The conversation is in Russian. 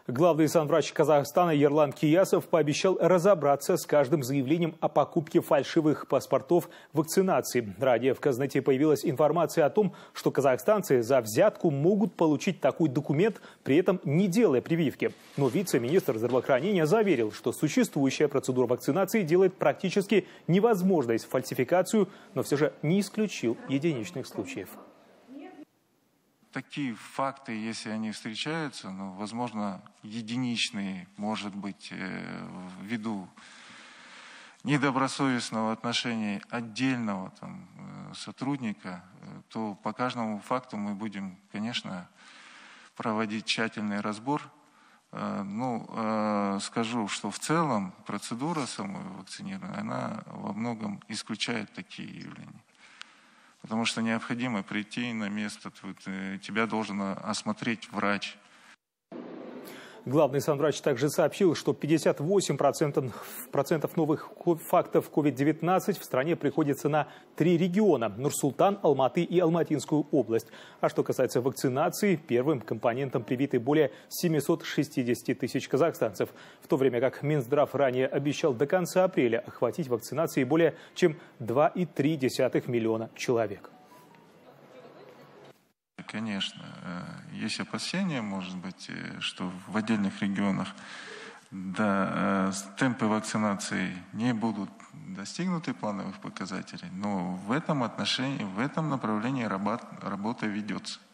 Главный санврач Казахстана Ерлан Киясов пообещал разобраться с каждым заявлением о покупке фальшивых паспортов вакцинации. Ранее в Казнете появилась информация о том, что казахстанцы за взятку могут получить такой документ, при этом не делая прививки. Но вице-министр здравоохранения заверил, что существующая процедура вакцинации делает практически невозможной фальсификацию, но все же не исключил единичных случаев. Такие факты, если они встречаются, возможно, единичные, может быть, ввиду недобросовестного отношения отдельного сотрудника, то по каждому факту мы будем, конечно, проводить тщательный разбор. Скажу, что в целом процедура самой вакцинирования, она во многом исключает такие явления. Потому что необходимо прийти на место, тебя должен осмотреть врач. Главный санврач также сообщил, что 58% новых фактов COVID-19 в стране приходится на 3 региона – Нур-Султан, Алматы и Алматинскую область. А что касается вакцинации, первым компонентом привиты более 760 тысяч казахстанцев, в то время как Минздрав ранее обещал до конца апреля охватить вакцинацией более чем 2,3 миллиона человек. Конечно, есть опасения, может быть, что в отдельных регионах темпы вакцинации не будут достигнуты плановых показателей, но в этом отношении, в этом направлении работа ведется.